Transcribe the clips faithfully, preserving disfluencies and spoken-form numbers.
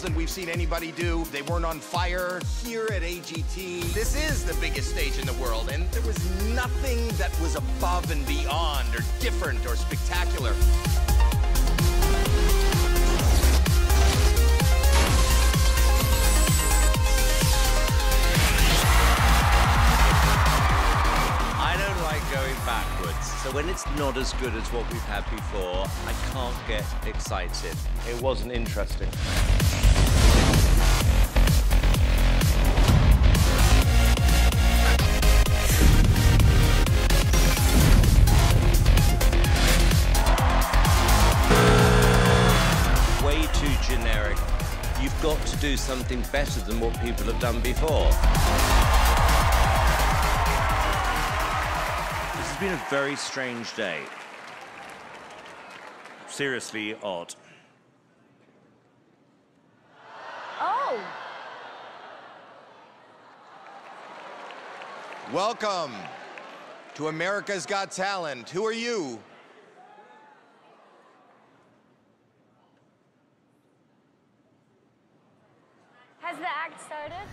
than we've seen anybody do. They weren't on fire. Here at A G T, this is the biggest stage in the world, and there was nothing that was above and beyond or different or spectacular. Going backwards. So when it's not as good as what we've had before, I can't get excited. It wasn't interesting. Way too generic. You've got to do something better than what people have done before. It's been a very strange day. Seriously odd. Oh. Welcome to America's Got Talent. Who are you? Has the act started?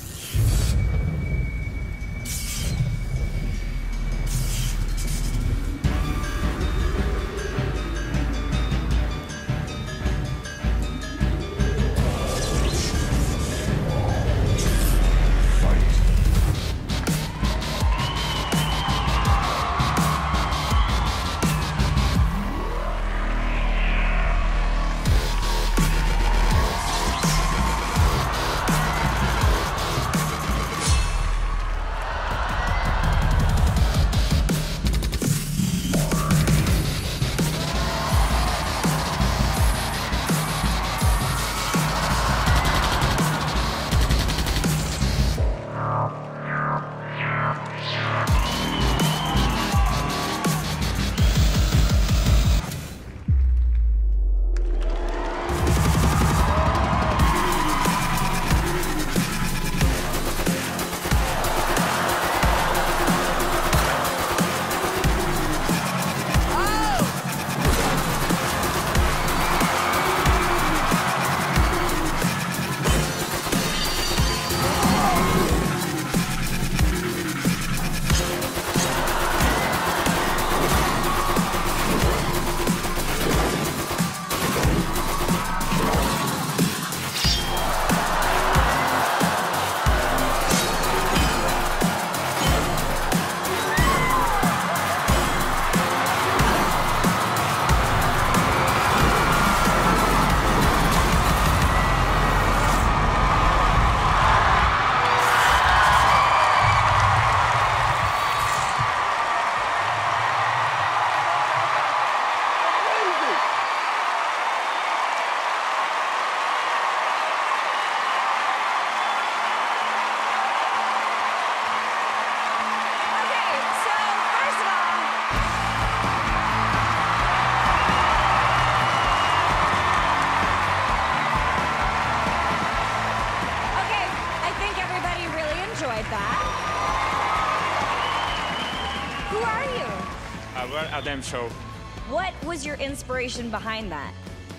Adam show. What was your inspiration behind that?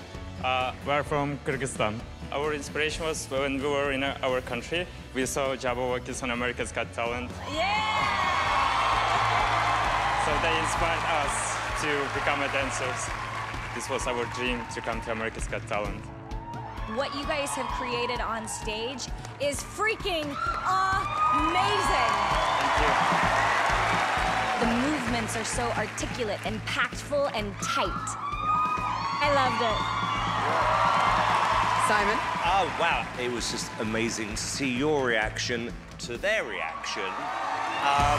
Uh, we're from Kyrgyzstan. Our inspiration was when we were in our country. We saw Jabbawockeez on America's Got Talent. Yeah! So they inspired us to become a dancers. This was our dream, to come to America's Got Talent. What you guys have created on stage is freaking amazing! Thank you. The movements are so articulate, impactful, and tight. I loved it. Simon? Oh, wow. It was just amazing to see your reaction to their reaction. Um,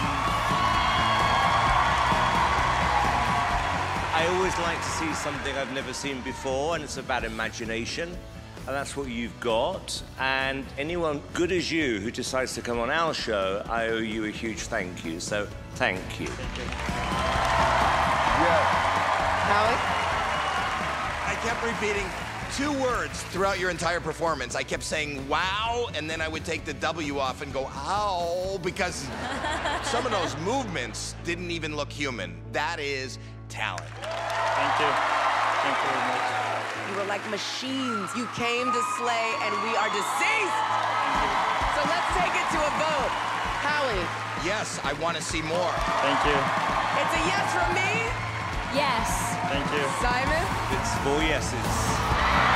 I always like to see something I've never seen before, and it's about imagination. And that's what you've got. And anyone good as you who decides to come on our show, I owe you a huge thank you. So, thank you. Thank you. Yeah. Howie? I kept repeating two words throughout your entire performance. I kept saying, wow, and then I would take the W off and go, ow, because some of those movements didn't even look human. That is talent. Thank you. Thank you very much. You were like machines. You came to slay, and we are deceased. So let's take it to a vote. Hallie. Yes, I want to see more. Thank you. It's a yes from me. Yes. Thank you. Simon. It's four yeses.